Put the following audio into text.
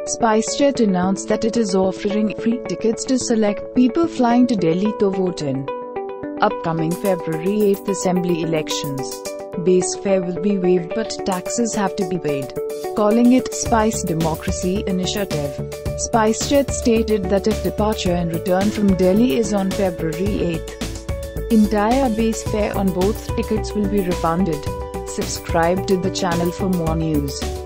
SpiceJet announced that it is offering free tickets to select people flying to Delhi to vote in upcoming February 8 assembly elections. Base fare will be waived but taxes have to be paid, calling it Spice Democracy Initiative. SpiceJet stated that if departure and return from Delhi is on February 8, entire base fare on both tickets will be refunded. Subscribe to the channel for more news.